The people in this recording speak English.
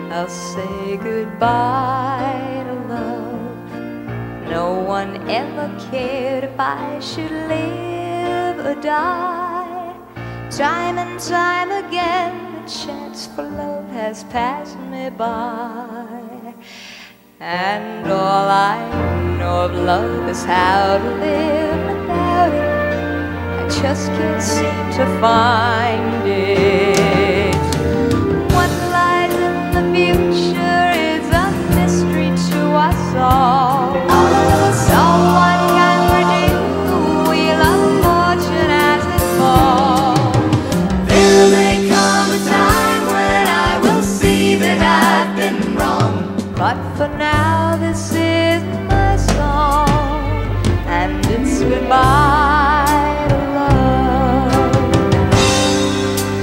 I'll say goodbye to love. No one ever cared if I should live or die. Time and time again, the chance for love has passed me by. And all I know of love is how to live without it. I just can't seem to find it. What lies in the future is a mystery to us all. No one can predict the wheel of fortune as it falls. There may come a time when I will see that I've been wrong, but for now this is my song, and it's goodbye.